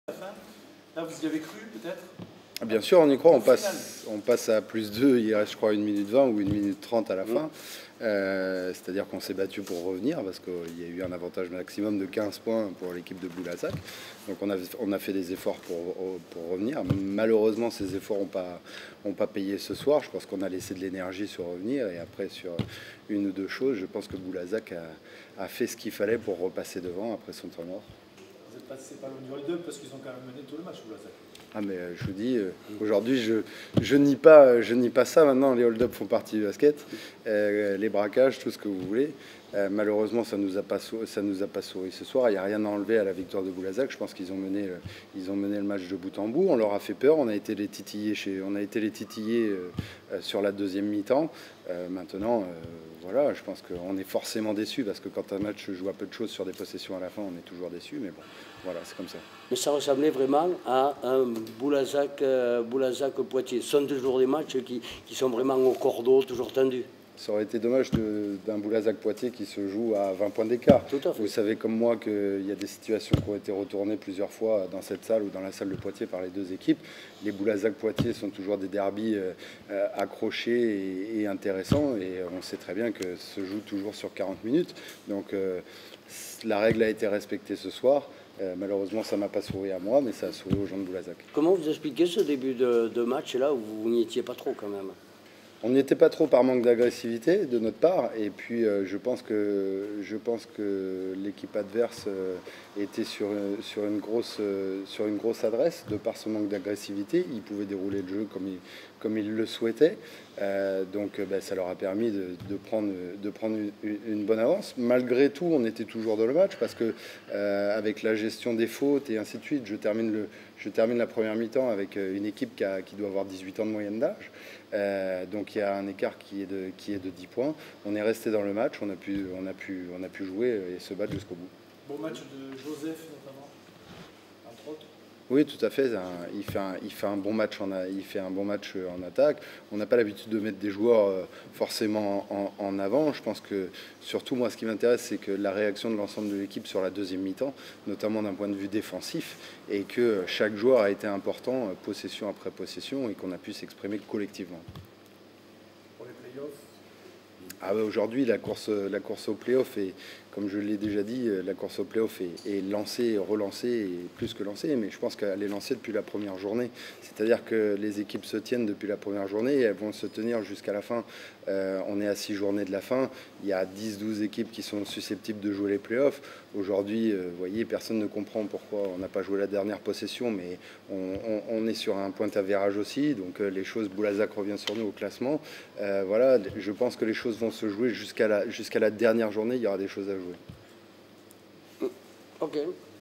Là, vous y avez cru, peut-être? Bien sûr, on y croit. On passe à +2. Il reste, je crois, 1 minute 20 ou 1 minute 30 à la fin. C'est-à-dire qu'on s'est battu pour revenir parce qu'il y a eu un avantage maximum de 15 points pour l'équipe de Boulazac. Donc on a fait des efforts pour revenir. Malheureusement, ces efforts n'ont pas payé ce soir. Je pense qu'on a laissé de l'énergie sur revenir. Et après, sur une ou deux choses, je pense que Boulazac a fait ce qu'il fallait pour repasser devant après son temps mort. Vous êtes passé pas loin du hold-up parce qu'ils ont quand même mené tout le match, Boulazac. Ah mais je vous dis, aujourd'hui je nie pas ça. Maintenant les hold-up font partie du basket, les braquages, tout ce que vous voulez. Malheureusement ça nous a pas souri ce soir. Il n'y a rien à enlever à la victoire de Boulazac. Je pense qu'ils ont mené le match de bout en bout. On leur a fait peur. On a été les titiller sur la deuxième mi-temps. Maintenant voilà, je pense qu'on est forcément déçu parce que quand un match joue à peu de choses sur des possessions à la fin, on est toujours déçu. Mais bon, voilà, c'est comme ça. Mais ça ressemblait vraiment à un Boulazac-Poitiers. Ce sont toujours des matchs qui sont vraiment au cordeau, toujours tendus. Ça aurait été dommage d'un Boulazac-Poitiers qui se joue à 20 points d'écart. Tout à fait. Vous savez comme moi qu'il y a des situations qui ont été retournées plusieurs fois dans cette salle ou dans la salle de Poitiers par les deux équipes. Les Boulazac-Poitiers sont toujours des derbys accrochés et intéressants. Et on sait très bien que se joue toujours sur 40 minutes. Donc la règle a été respectée ce soir. Malheureusement, ça ne m'a pas souri à moi, mais ça a souri aux gens de Boulazac. Comment vous expliquez ce début de match là où vous n'y étiez pas trop quand même? On n'y était pas trop par manque d'agressivité de notre part, et puis je pense que l'équipe adverse était sur une grosse adresse de par ce manque d'agressivité. Ils pouvaient dérouler le jeu comme ils le souhaitaient, donc ça leur a permis de prendre une bonne avance. Malgré tout, on était toujours dans le match parce que avec la gestion des fautes et ainsi de suite, je termine la première mi-temps avec une équipe qui doit avoir 18 ans de moyenne d'âge. Donc il y a un écart qui est de 10 points. On est resté dans le match, on a pu jouer et se battre jusqu'au bout. Bon match de Joseph notamment, entre autres. Oui, tout à fait. Il fait un bon match en attaque. On n'a pas l'habitude de mettre des joueurs forcément en avant. Je pense que surtout moi, ce qui m'intéresse, c'est que la réaction de l'ensemble de l'équipe sur la deuxième mi-temps, notamment d'un point de vue défensif, et que chaque joueur a été important, possession après possession, et qu'on a pu s'exprimer collectivement. Pour les playoffs. Aujourd'hui, la course au play-off est, comme je l'ai déjà dit, la course au play-off est lancée, relancée et plus que lancée, mais je pense qu'elle est lancée depuis la première journée. C'est-à-dire que les équipes se tiennent depuis la première journée et elles vont se tenir jusqu'à la fin. On est à 6 journées de la fin. Il y a 10-12 équipes qui sont susceptibles de jouer les play-offs. Aujourd'hui, vous voyez, personne ne comprend pourquoi on n'a pas joué la dernière possession, mais on est sur un point d'avérage aussi. Donc les choses, Boulazac revient sur nous au classement. Voilà, je pense que les choses vont se jouer jusqu'à la dernière journée. Il y aura des choses à jouer. Ok.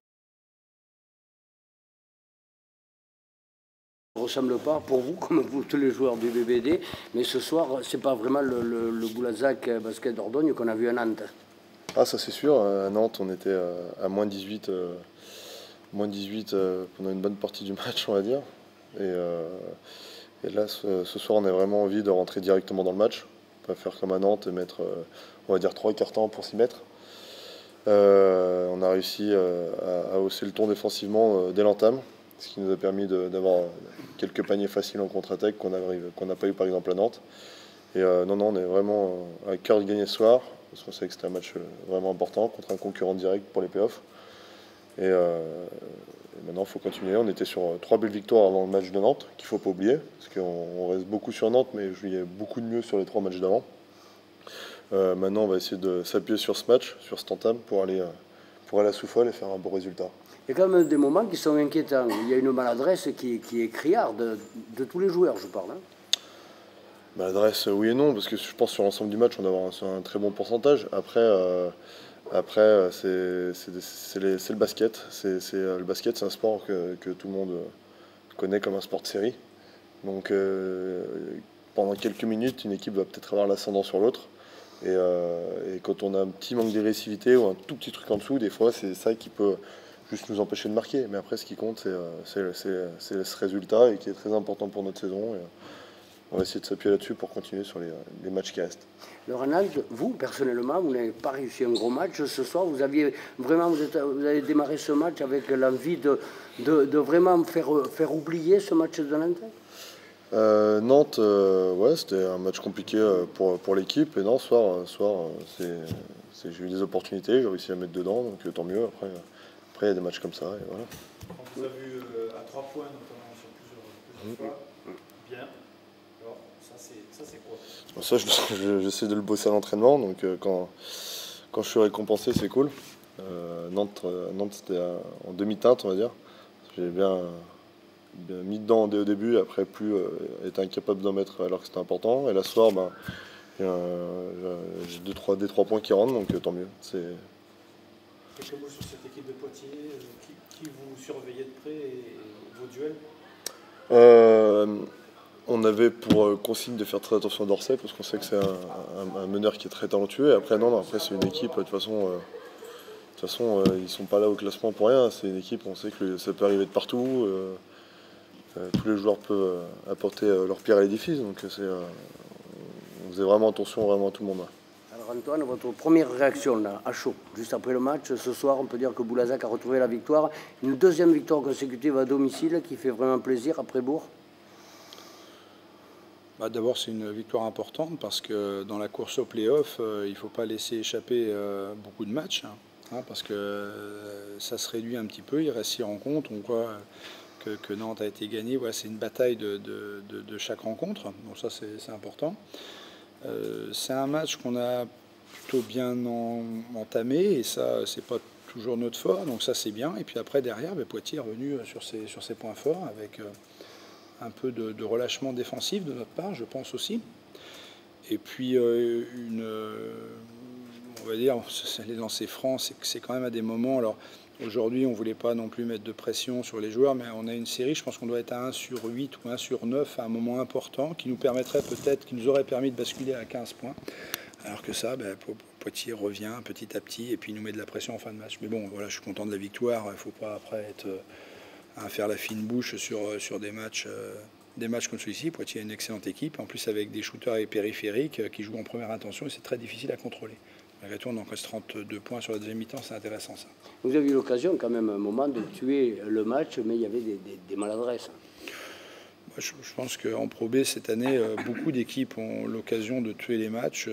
Ça ne ressemble pas pour vous, comme vous tous les joueurs du BBD, mais ce soir, c'est pas vraiment le Boulazac basket d'Ordogne qu'on a vu à Nantes. Ah, ça c'est sûr. À Nantes, on était à moins 18 pendant une bonne partie du match, on va dire. Et là, ce soir, on a vraiment envie de rentrer directement dans le match. Pas faire comme à Nantes et mettre, on va dire, 3 quarts temps pour s'y mettre. On a réussi à hausser le ton défensivement dès l'entame, ce qui nous a permis d'avoir quelques paniers faciles en contre-attaque qu'on n'a pas eu par exemple à Nantes. Et non, on est vraiment à cœur de gagner ce soir, parce qu'on sait que c'était un match vraiment important contre un concurrent direct pour les playoffs. Et maintenant, il faut continuer. On était sur 3 belles victoires avant le match de Nantes, qu'il ne faut pas oublier, parce qu'on reste beaucoup sur Nantes, mais il y a beaucoup de mieux sur les 3 matchs d'avant. Maintenant, on va essayer de s'appuyer sur ce match, sur cet entame, pour aller à Soufol et faire un bon résultat. Il y a quand même des moments qui sont inquiétants. Il y a une maladresse qui est criarde de tous les joueurs, je parle. Maladresse, oui et non, parce que je pense que sur l'ensemble du match, on a un très bon pourcentage. Après, c'est le basket. Le basket, c'est un sport que tout le monde connaît comme un sport de série. Donc, pendant quelques minutes, une équipe va peut-être avoir l'ascendant sur l'autre. Et quand on a un petit manque d'agressivité ou un tout petit truc en dessous, des fois, c'est ça qui peut juste nous empêcher de marquer. Mais après, ce qui compte, c'est ce résultat et qui est très important pour notre saison. Et on va essayer de s'appuyer là-dessus pour continuer sur les matchs qui restent. Laurent Nald, vous, personnellement, vous n'avez pas réussi un gros match ce soir. Vous avez démarré ce match avec l'envie de vraiment faire oublier ce match de Nantes. Nantes, ouais, c'était un match compliqué pour l'équipe. Et non, ce soir j'ai eu des opportunités, j'ai réussi à mettre dedans, donc tant mieux. Après, il y a des matchs comme ça. Et voilà. On vous a vu à 3 points, notamment sur plusieurs fois. Bien. Alors, ça c'est quoi? Ça, j'essaie de le bosser à l'entraînement. Donc, quand je suis récompensé, c'est cool. Nantes c'était en demi-teinte, on va dire. J'ai bien mis dedans dès au début, après plus été incapable d'en mettre alors que c'était important. Et là, ce soir, j'ai des 3 points qui rentrent, donc tant mieux. Quelques mots sur cette équipe de Poitiers, qui vous surveillez de près et vos duels? On avait pour consigne de faire très attention à Dorset, parce qu'on sait que c'est un meneur qui est très talentueux. Et après, après c'est une équipe, de toute façon, ils sont pas là au classement pour rien. C'est une équipe, on sait que ça peut arriver de partout. Tous les joueurs peuvent apporter leur pierre à l'édifice. Donc on faisait vraiment attention vraiment à tout le monde. Alors Antoine, votre première réaction là, à chaud, juste après le match, ce soir, on peut dire que Boulazac a retrouvé la victoire. Une deuxième victoire consécutive à domicile qui fait vraiment plaisir après Bourg. D'abord, c'est une victoire importante parce que dans la course au play-off, il ne faut pas laisser échapper beaucoup de matchs, parce que ça se réduit un petit peu. Il reste 6 rencontres. On voit que Nantes a été gagné. Voilà, c'est une bataille de chaque rencontre. Donc ça, c'est important. C'est un match qu'on a plutôt bien entamé, et ça, c'est pas toujours notre fort. Donc ça, c'est bien. Et puis après, derrière, Poitiers est revenu sur ses points forts avec un peu de relâchement défensif de notre part, je pense aussi. Et puis on va dire, les lancers francs, c'est quand même à des moments. Alors aujourd'hui, on ne voulait pas non plus mettre de pression sur les joueurs, mais on a une série, je pense qu'on doit être à 1 sur 8 ou 1 sur 9 à un moment important, qui nous permettrait peut-être, qui nous aurait permis de basculer à 15 points. Alors que ça, Poitiers revient petit à petit et puis nous met de la pression en fin de match. Mais bon, voilà, je suis content de la victoire. Il ne faut pas après être à faire la fine bouche sur des matchs comme celui-ci. Poitiers est une excellente équipe, en plus avec des shooters et périphériques qui jouent en première intention, et c'est très difficile à contrôler. Malgré tout, on en reste 32 points sur la deuxième mi-temps, c'est intéressant ça. Vous avez eu l'occasion quand même à un moment de tuer le match, mais il y avait des maladresses. Je pense qu'en Pro B cette année, beaucoup d'équipes ont l'occasion de tuer les matchs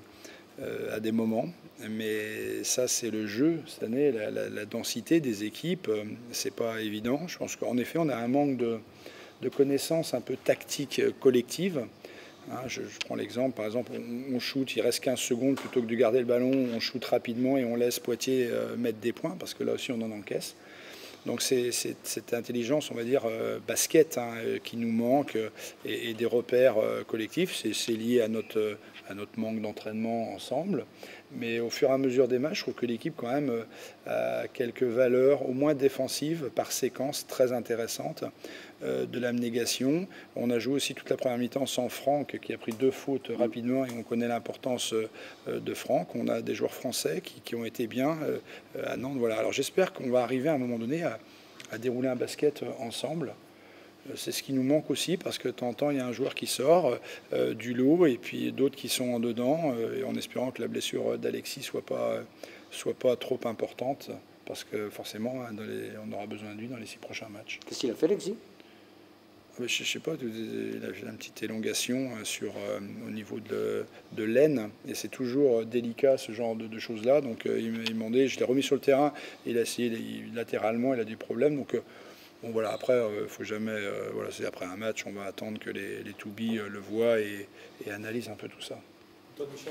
à des moments. Mais ça, c'est le jeu. Cette année, la densité des équipes, c'est pas évident. Je pense qu'en effet, on a un manque de connaissances un peu tactiques collectives. Je prends l'exemple, par exemple, on shoot, il reste 15 secondes, plutôt que de garder le ballon, on shoot rapidement et on laisse Poitiers mettre des points, parce que là aussi, on en encaisse. Donc c'est cette intelligence, on va dire, basket qui nous manque, et des repères collectifs. C'est lié à notre manque d'entraînement ensemble. Mais au fur et à mesure des matchs, je trouve que l'équipe quand même a quelques valeurs, au moins défensives, par séquence, très intéressantes. De l'abnégation. On a joué aussi toute la première mi-temps sans Franck, qui a pris 2 fautes rapidement, et on connaît l'importance de Franck. On a des joueurs français qui ont été bien à Nantes. Voilà. Alors j'espère qu'on va arriver à un moment donné à dérouler un basket ensemble. C'est ce qui nous manque aussi, parce que de temps en temps, il y a un joueur qui sort du lot, et puis d'autres qui sont en dedans, et en espérant que la blessure d'Alexis soit pas trop importante, parce que forcément, on aura besoin de lui dans les 6 prochains matchs. Qu'est-ce qu'il a fait, Alexis? Je ne sais pas, il a fait une petite élongation au niveau de l'aine, et c'est toujours délicat ce genre de choses-là. Donc il m'a demandé, je l'ai remis sur le terrain, et il a essayé latéralement, il a des problèmes. Donc bon voilà, après, faut jamais, voilà, c'est après un match, on va attendre que les to-be le voient et analysent un peu tout ça. Antoine Michel,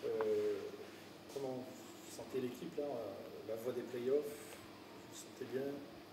comment vous sentez l'équipe là, la voie des playoffs? Vous vous sentez bien?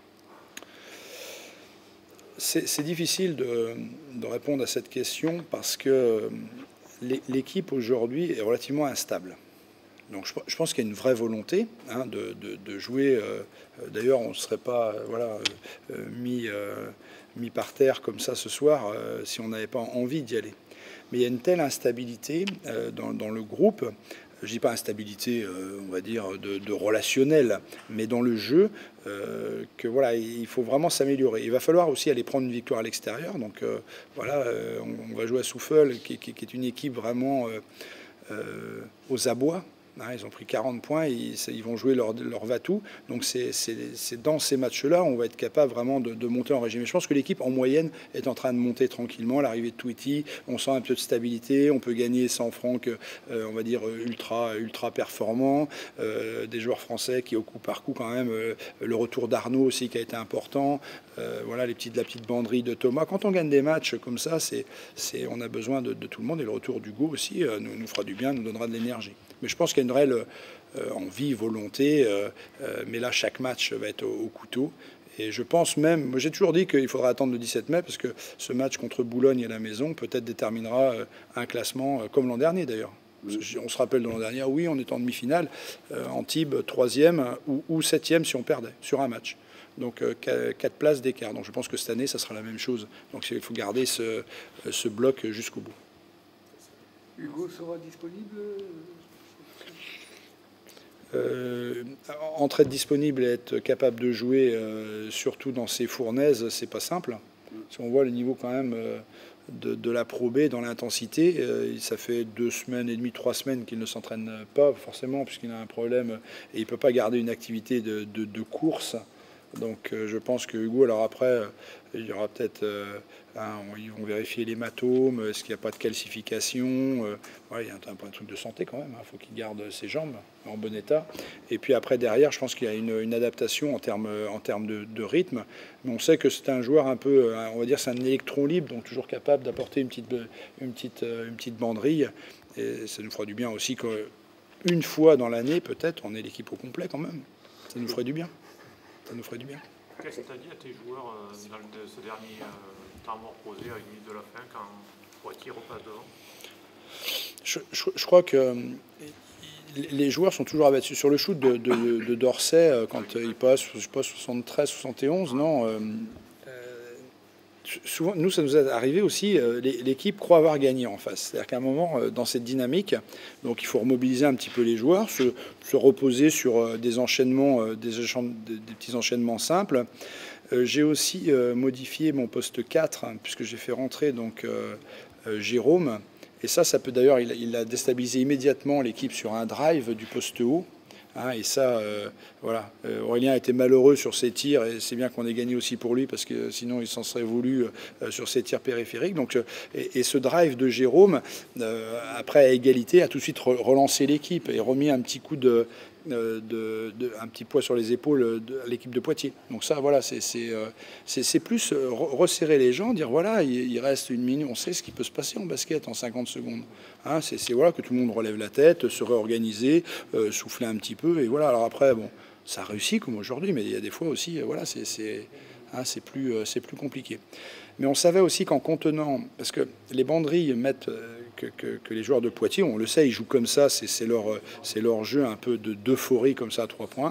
C'est difficile de répondre à cette question, parce que l'équipe aujourd'hui est relativement instable. Donc je pense qu'il y a une vraie volonté de jouer. D'ailleurs, on ne serait pas mis par terre comme ça ce soir si on n'avait pas envie d'y aller. Mais il y a une telle instabilité dans le groupe je dis pas instabilité, on va dire, de relationnel, mais dans le jeu, que voilà, il faut vraiment s'améliorer. Il va falloir aussi aller prendre une victoire à l'extérieur. Donc voilà, on va jouer à Souffle, qui est une équipe vraiment aux abois. Ils ont pris 40 points, ils vont jouer leur va-tout. Donc c'est dans ces matchs-là on va être capable vraiment de monter en régime. Et je pense que l'équipe en moyenne est en train de monter tranquillement. L'arrivée de Tweety, on sent un peu de stabilité, on peut gagner sans Franck, on va dire ultra performant. Des joueurs français qui au coup par coup quand même, le retour d'Arnaud aussi qui a été important. Voilà la petite banderie de Thomas. Quand on gagne des matchs comme ça, on a besoin de tout le monde, et le retour d'Hugo aussi nous fera du bien, nous donnera de l'énergie. Mais je pense qu'il y a une réelle envie, volonté, mais là chaque match va être au couteau. Et je pense même, moi j'ai toujours dit qu'il faudra attendre le 17 mai, parce que ce match contre Boulogne à la maison peut-être déterminera un classement comme l'an dernier d'ailleurs. On se rappelle de l'an dernier, oui, on est en demi-finale, Antibes 3e ou 7e si on perdait sur un match. Donc 4 places d'écart. Donc je pense que cette année, ça sera la même chose. Donc il faut garder ce bloc jusqu'au bout. Hugo sera disponible entre être disponible et être capable de jouer, surtout dans ces fournaises, c'est pas simple. Si on voit le niveau quand même de la Pro B dans l'intensité, ça fait 2 semaines et demie, 3 semaines qu'il ne s'entraîne pas forcément, puisqu'il a un problème et il ne peut pas garder une activité de course. Donc je pense que Hugo, alors après, il y aura peut-être, ils vont vérifier l'hématome, est-ce qu'il n'y a pas de calcification, ouais, il y a un truc de santé quand même, il faut qu'il garde ses jambes en bon état. Et puis après, derrière, je pense qu'il y a une adaptation en termes de rythme. Mais on sait que c'est un joueur un peu, on va dire, c'est un électron libre, donc toujours capable d'apporter une petite banderille. Et ça nous fera du bien aussi qu'une fois dans l'année, peut-être, on ait l'équipe au complet quand même. Ça nous ferait du bien. Ça nous ferait du bien. Qu'est-ce que tu as dit à tes joueurs dans ce dernier temps mort posé à une minute de la fin quand Poitiers repasse devant? Je crois que les joueurs sont toujours abattus. Sur le shoot de Dorsey, quand il passe, je sais pas, 73, 71, non. Souvent, nous, ça nous est arrivé aussi, l'équipe croit avoir gagné en face. C'est-à-dire qu'à un moment, dans cette dynamique, donc il faut remobiliser un petit peu les joueurs, se reposer sur des enchaînements, des petits enchaînements simples. J'ai aussi modifié mon poste 4, puisque j'ai fait rentrer donc Jérôme. Et ça peut d'ailleurs, il a déstabilisé immédiatement l'équipe sur un drive du poste haut. Et ça, voilà. Aurélien a été malheureux sur ses tirs, et c'est bien qu'on ait gagné aussi pour lui, parce que sinon il s'en serait voulu sur ses tirs périphériques. Donc, et ce drive de Jérôme, après à égalité, a tout de suite relancé l'équipe et remis un petit coup un petit poids sur les épaules à l'équipe de Poitiers. Donc ça, voilà, c'est plus resserrer les gens, dire voilà, il reste 1 minute, on sait ce qui peut se passer en basket en 50 secondes. C'est voilà, que tout le monde relève la tête, se réorganiser, souffler un petit peu, et voilà. Alors après, bon, ça réussit comme aujourd'hui, mais il y a des fois aussi, voilà, c'est plus compliqué. Mais on savait aussi qu'en contenant, parce que les banderilles mettent que les joueurs de Poitiers, on le sait, ils jouent comme ça, c'est leur jeu un peu d'euphorie comme ça à 3 points.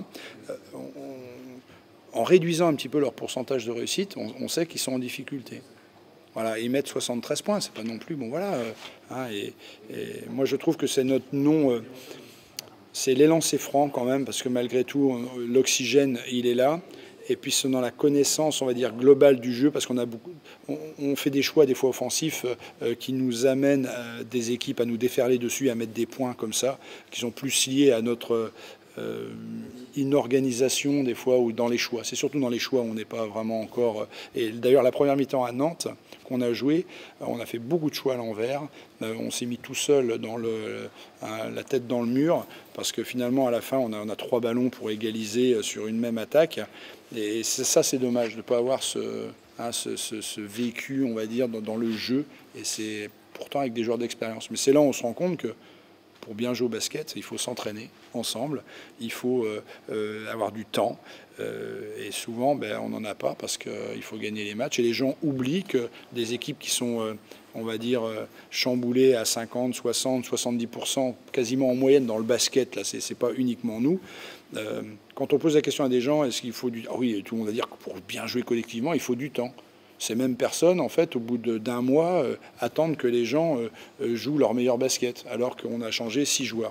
En réduisant un petit peu leur pourcentage de réussite, on sait qu'ils sont en difficulté. Voilà, ils mettent 73 points, c'est pas non plus bon. Voilà, et moi je trouve que c'est notre nom. C'est l'élancé franc quand même, parce que malgré tout, l'oxygène, il est là. Et puis c'est dans la connaissance, on va dire, globale du jeu, parce on fait des choix des fois offensifs qui nous amènent des équipes à nous déferler dessus, à mettre des points comme ça, qui sont plus liés à notre inorganisation des fois, ou dans les choix. C'est surtout dans les choix où on n'est pas vraiment encore... Et d'ailleurs, la première mi-temps à Nantes qu'on a joué, on a fait beaucoup de choix à l'envers. On s'est mis tout seul dans la tête dans le mur, parce que finalement, à la fin, on a 3 ballons pour égaliser sur une même attaque. Et ça, c'est dommage de ne pas avoir ce vécu, on va dire, dans le jeu. Et c'est pourtant avec des joueurs d'expérience. Mais c'est là où on se rend compte que pour bien jouer au basket, il faut s'entraîner ensemble, il faut avoir du temps. Et souvent, on n'en a pas, parce qu'il faut gagner les matchs. Et les gens oublient que des équipes qui sont, on va dire, chamboulées à 50, 60, 70%, quasiment en moyenne dans le basket, là, c'est pas uniquement nous. Quand on pose la question à des gens, est-ce qu'il faut du temps? Ah oui, tout le monde va dire que pour bien jouer collectivement, il faut du temps. Ces mêmes personnes, en fait, au bout d'un mois, attendent que les gens jouent leur meilleur basket, alors qu'on a changé 6 joueurs.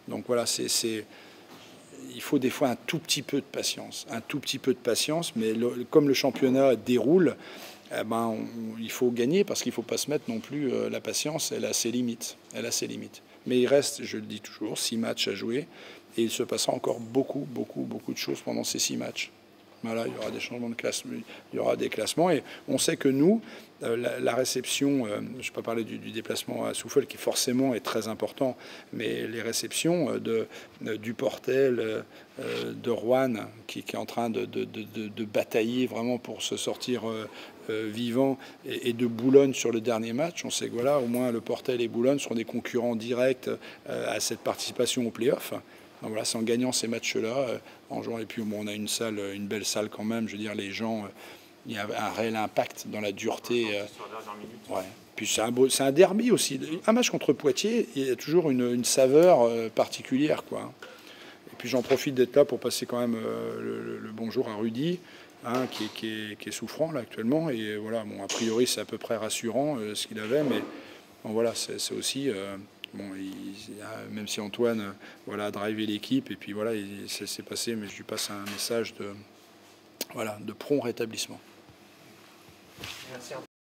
Donc voilà, il faut des fois un tout petit peu de patience. Un tout petit peu de patience, mais comme le championnat déroule, eh ben, il faut gagner parce qu'il ne faut pas se mettre non plus... la patience, elle a ses limites. Elle a ses limites. Mais il reste, je le dis toujours, 6 matchs à jouer. Et il se passera encore beaucoup de choses pendant ces 6 matchs. Voilà, il y aura des changements de classement, il y aura des classements. Et on sait que nous, la réception, je ne vais pas parler du déplacement à Souffle, qui forcément est très important, mais les réceptions du Portel, de Roanne, qui est en train de batailler vraiment pour se sortir vivant, et de Boulogne sur le dernier match, on sait que voilà, au moins le Portel et Boulogne seront des concurrents directs à cette participation au play-off. Donc voilà, c'est en gagnant ces matchs-là, en jouant. Et puis bon, on a une belle salle quand même. Je veux dire, les gens, il y a un réel impact dans la dureté. Ouais. Puis c'est un derby aussi. Un match contre Poitiers, il y a toujours une saveur particulière, quoi. Et puis j'en profite d'être là pour passer quand même le bonjour à Rudy, hein, qui est souffrant là actuellement. Et voilà, bon, a priori c'est à peu près rassurant ce qu'il avait, mais bon, voilà, c'est aussi. Bon, même si Antoine a drivé l'équipe, et puis voilà, c'est passé, mais je lui passe un message de prompt rétablissement. Merci.